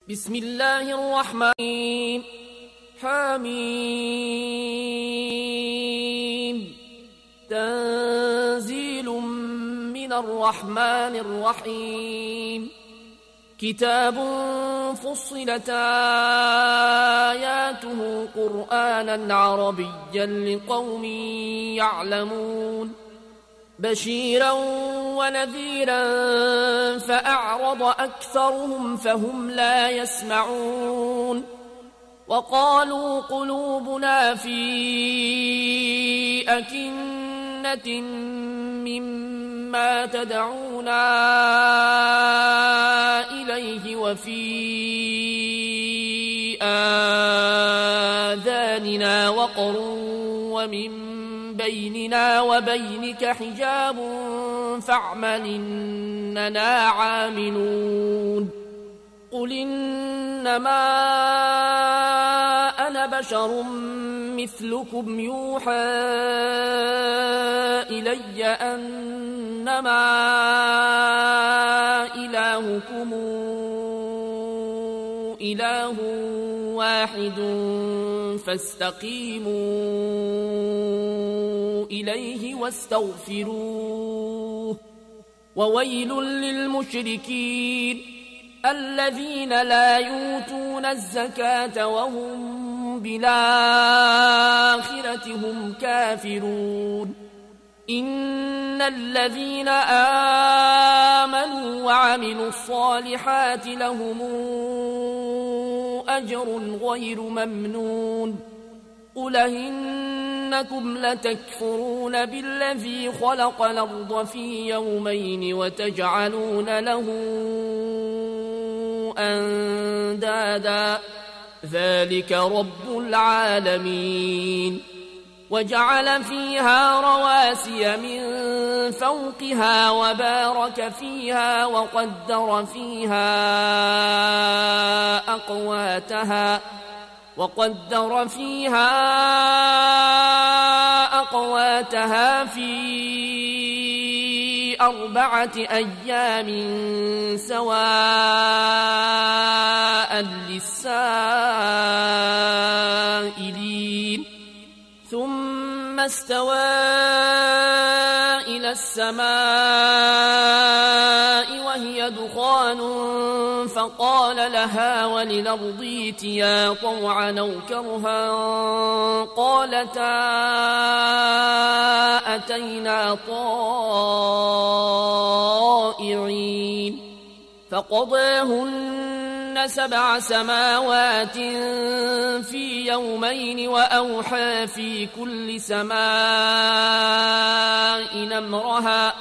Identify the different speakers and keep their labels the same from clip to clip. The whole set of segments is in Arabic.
Speaker 1: بسم الله الرحمن الرحيم. حميم. تنزيل من الرحمن الرحيم. كتاب فصلت آياته قرآنا عربيا لقوم يعلمون بشيرا ونذيرا فأعرض أكثرهم فهم لا يسمعون وقالوا قلوبنا في أكنة مما تدعونا إليه وفي آذاننا وقر ومن بيننا وبينك حجاب فاعمل إننا عاملون قل إنما أنا بشر مثلكم يوحى إلي أنما إلهكم إله واحد فاستقيموا إليه واستغفروه وويل للمشركين الذين لا يؤتون الزكاة وهم بالآخرة هم كافرون إن الذين آمنوا وعملوا الصالحات لهم أجر غير ممنون قل إنكم لتكفرون بالذي خلق الأرض في يومين وتجعلون له أندادا ذلك رب العالمين وجعل فيها رواسي من فوقها وبارك فيها وقدر فيها أقواتها في 4 أيام سواء للسائلين ثم استوى إلى السماء وهي دخان فقال لها وللأرض ائتيا طوعا أو كرها قالتا أتينا طائعين فقضاهن 7 سماوات في يومين وأوحى في كل سماء أمرها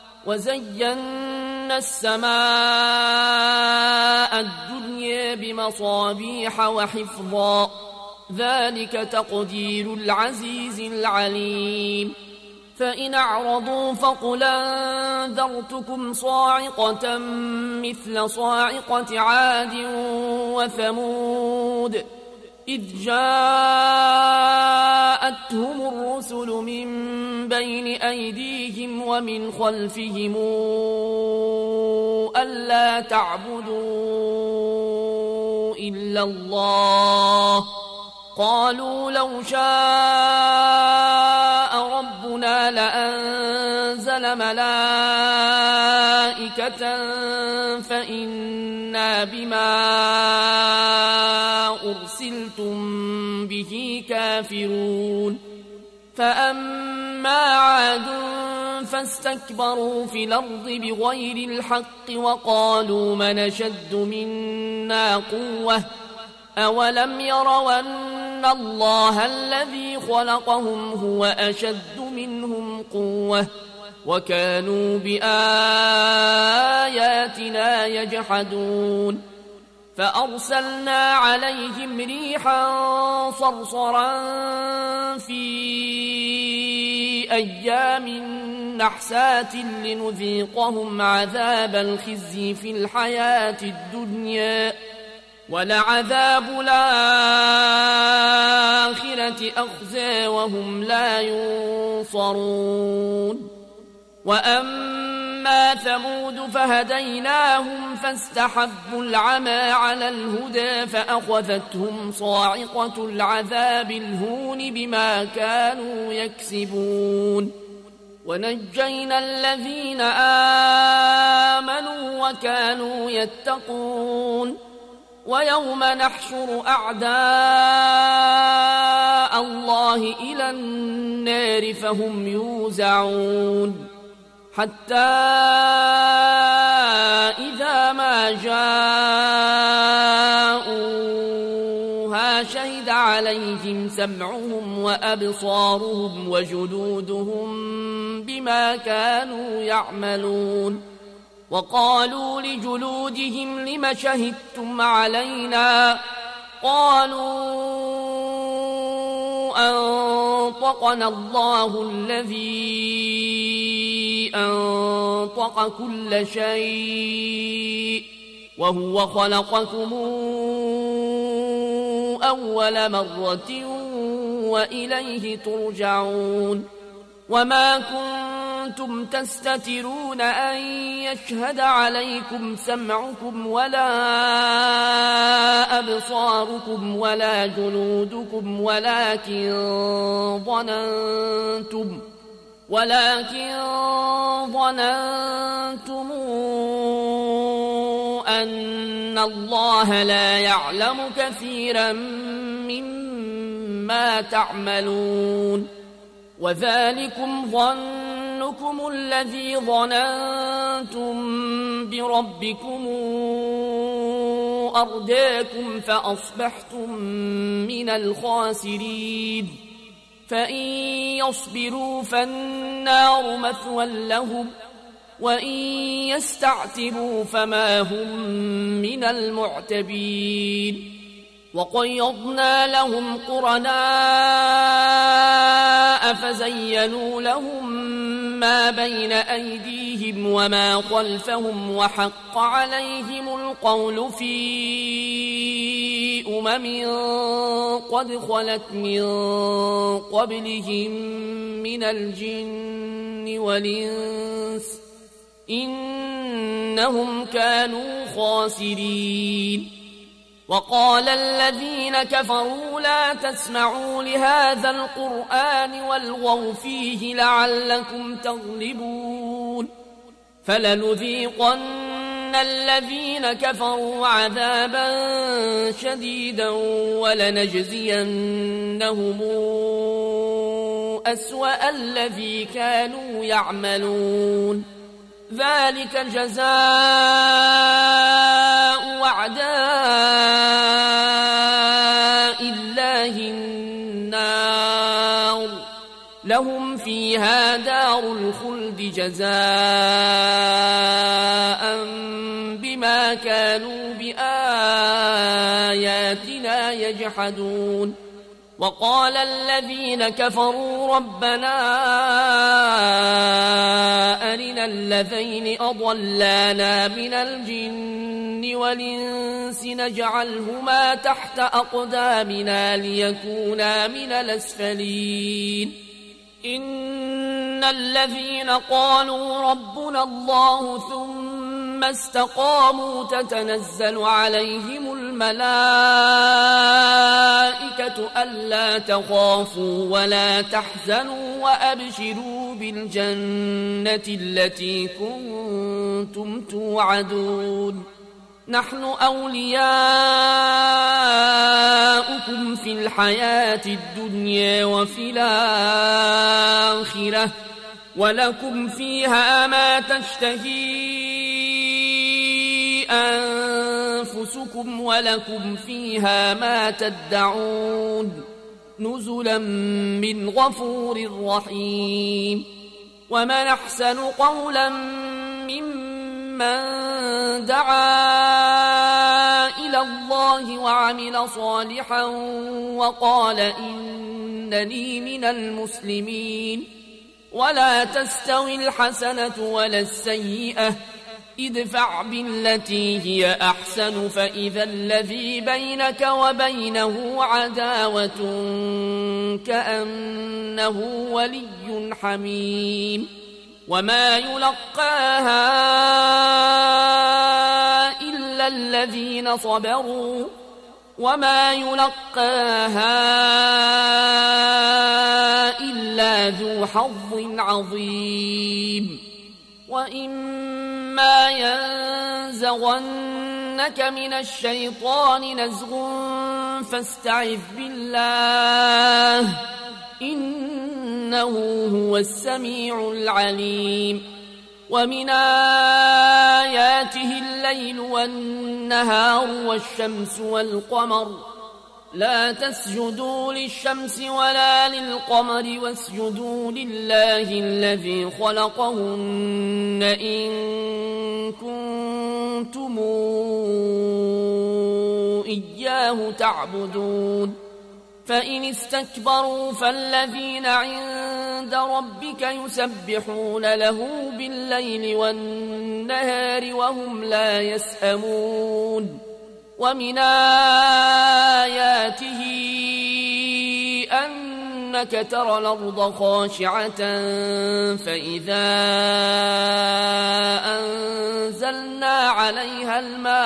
Speaker 1: وزينا السماء الدنيا بمصابيح وحفظا ذلك تقدير العزيز العليم فإن أعرضوا فقل أنذرتكم صاعقة مثل صاعقة عاد وثمود إذ جاءتهم الرسل من بين أيديهم ومن خلفهم ألا تعبدوا إلا الله قالوا لو شاء ربنا لأنزل ملائكة فإنا بما أرسلتم به كافرون فأما عاد فاستكبروا في الأرض بغير الحق وقالوا من أشد منا قوة أولم يروا أن الله الذي خلقهم هو أشد منهم قوة وكانوا بآياتنا يجحدون فأرسلنا عليهم ريحا صرصرا في أيام نحسات لنذيقهم عذاب الخزي في الحياة الدنيا ولعذاب الآخرة أخزى وهم لا ينصرون وأما أما ثمود فهديناهم فاستحبوا العمى على الهدى فأخذتهم صاعقة العذاب الهون بما كانوا يكسبون ونجينا الذين آمنوا وكانوا يتقون ويوم نحشر أعداء الله إلى النار فهم يوزعون حتى إذا ما جاءوها شهد عليهم سمعهم وأبصارهم وجلودهم بما كانوا يعملون وقالوا لجلودهم لم شهدتم علينا قالوا أنطقنا الله الذي أنطق كل شيء وهو خلقكم أول مرة وإليه ترجعون وما كنتم تستترون أن يشهد عليكم سمعكم ولا أبصاركم ولا جلودكم ولكن ظننتم أن الله لا يعلم كثيرا مما تعملون وذلكم ظنكم الذي ظننتم بربكم أرداكم فأصبحتم من الخاسرين فإن يصبروا فالنار مثوى لهم وإن يستعتبوا فما هم من المعتبين وقيضنا لهم قرناء فزينوا لهم ما بين أيديهم وما خلفهم وحق عليهم القول في قد خلت من قبلهم من الجن والإنس إنهم كانوا خاسرين وقال الذين كفروا لا تسمعوا لهذا القرآن والغوا فيه لعلكم تغلبون فلنذيقن الذين كفروا عذابا شديدا ولنجزينهم أسوأ الذي كانوا يعملون ذلك جزاء أعداء الله النار لهم فيها دار الخلد جزاء بما كانوا بآياتنا يجحدون وقال الذين كفروا ربنا أرنا الذين أضلانا من الجن والإنس نجعلهما تحت أقدامنا ليكونا من الأسفلين إن الذين قالوا ربنا الله ثم استقاموا تتنزل عليهم الملائكة ألا تخافوا ولا تحزنوا وأبشروا بالجنة التي كنتم توعدون نحن أولياؤكم في الحياة الدنيا وفي الآخرة ولكم فيها ما تشتهي أنفسكم ولكم فيها ما تدعون نزلا من غفور رحيم ومن أحسن قولا ممن دعا إلى الله وعمل صالحا وقال إنني من المسلمين ولا تستوي الحسنة ولا السيئة ادفع بالتي هي أحسن فإذا الذي بينك وبينه عداوة كأنه ولي حميم وما يلقاها إلا الذين صبروا وما يلقاها إلا ذو حظ عظيم وإما ينزغنك من الشيطان نزغ فاستعذ بالله إنه هو السميع العليم ومن آياته الليل والنهار والشمس والقمر لا تسجدوا للشمس ولا للقمر واسجدوا لله الذي خلقهن إن كنتم إياه تعبدون فإن استكبروا فالذين عند ربك يسبحون له بالليل والنهار وهم لا يسأمون ومن آياته أنك ترى الأرض خاشعة فإذا أنزلنا عليها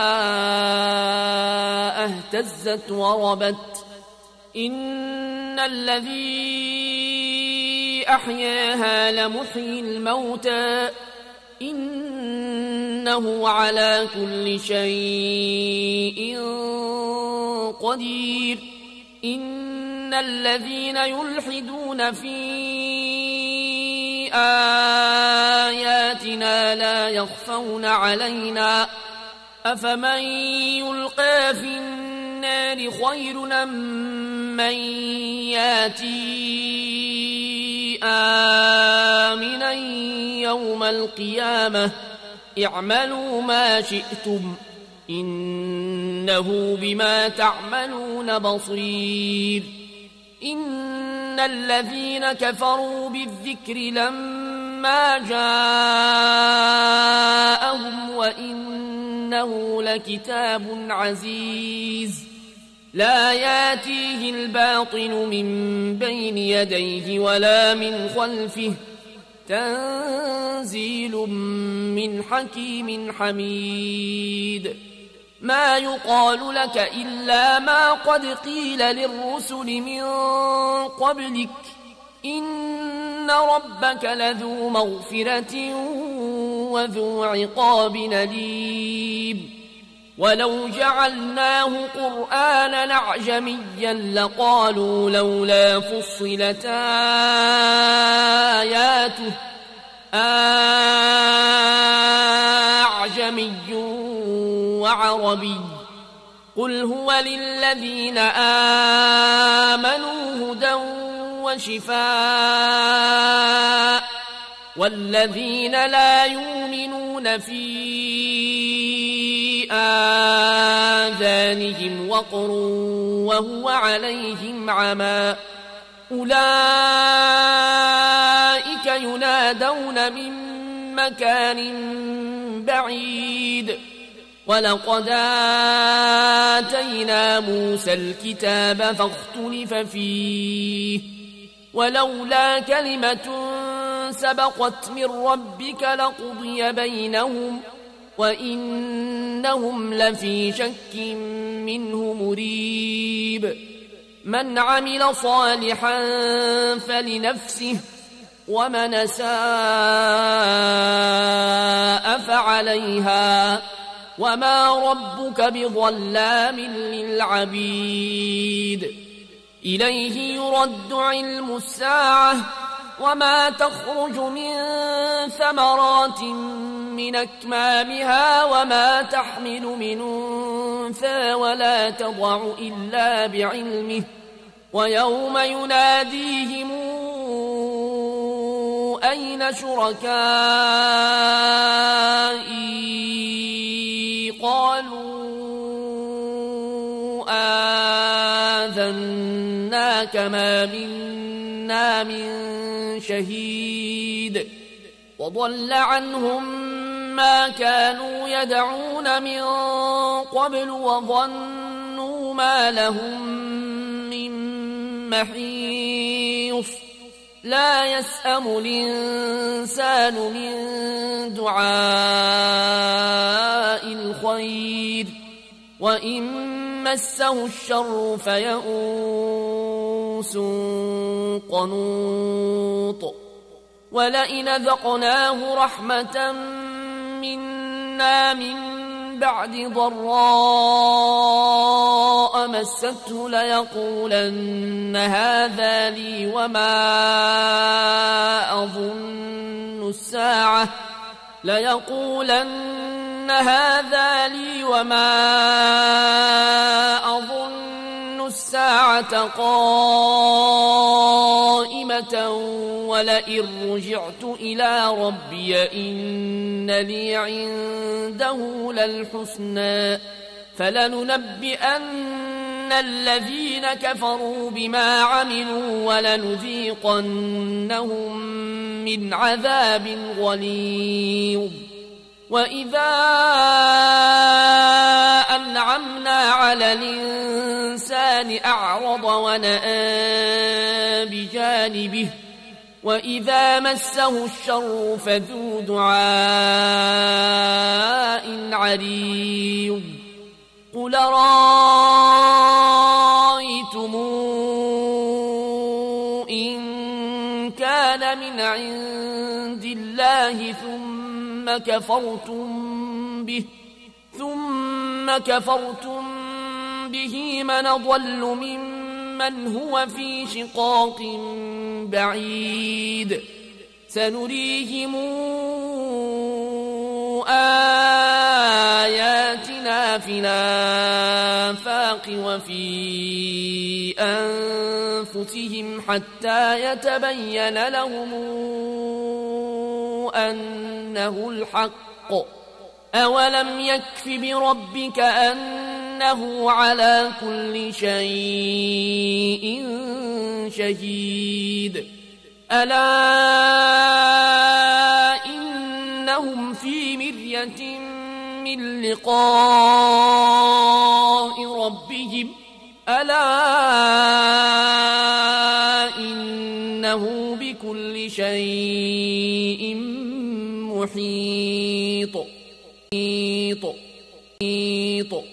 Speaker 1: الماء اهتزت وربت إن الذي أحياها لمحيي الموتى إنه على كل شيء قدير إن الذين يلحدون في آياتنا لا يخفون علينا أفمن يلقى في النار خير من ياتي آمنا يوم القيامة اعملوا ما شئتم إنه بما تعملون بصير إن الذين كفروا بالذكر لما جاءهم وإنه لكتاب عزيز لا ياتيه الباطل من بين يديه ولا من خلفه تنزيل من حكيم حميد ما يقال لك إلا ما قد قيل للرسل من قبلك إن ربك لذو مغفرة وذو عقاب أليم ولو جعلناه قرآنا أعجميا لقالوا لولا فصلت آياته أعجمي وعربي قل هو للذين آمنوا هدى وشفاء والذين لا يؤمنون في آذانهم وقر وهو عليهم عمى أولئك ينادون من مكان بعيد ولقد آتينا موسى الكتاب فاختلف فيه ولولا كلمة سبقت من ربك لقضي بينهم وإنهم لفي شك منه مريب من عمل صالحا فلنفسه ومن أساء فعليها وما ربك بظلام للعبيد إليه يرد علم الساعة وما تخرج من ثمرات من أكمامها وما تحمل من أنثى ولا تضع إلا بعلمه ويوم يناديهم أين شركائي قالوا آذناك ما منا من شهيد وضل عنهم ما كانوا يدعون من قبل وظنوا ما لهم من محيص لا يسأم الإنسان من دعاء الخير وإن مسه الشر فيئوس قنوط ولئن ذقناه رحمة منا من بعد ضراء مسته ليقولن هذا لي وما أظن الساعة قائمة ولئن رجعت إلى ربي إن لي عنده للحسنى فلننبئن الذين كفروا بما عملوا ولنذيقنهم من عذاب غليظ وإذا أنعمنا على الإنسان أعرض ونأى بجانبه وإذا مسه الشر فذو دعاء عريض قل رأيتم إن كان من عند الله ثم كفرتم به من ضل ممن هو في شقاق بعيد سنريهم آياتنا في الآفاق وفي أنفسهم حتى يتبين لهم أنه الحق أولم يكف بربك أنه على كل شيء شهيد ألا إنهم في مرية من لقاء ربهم ألا إنه بكل شيء محيط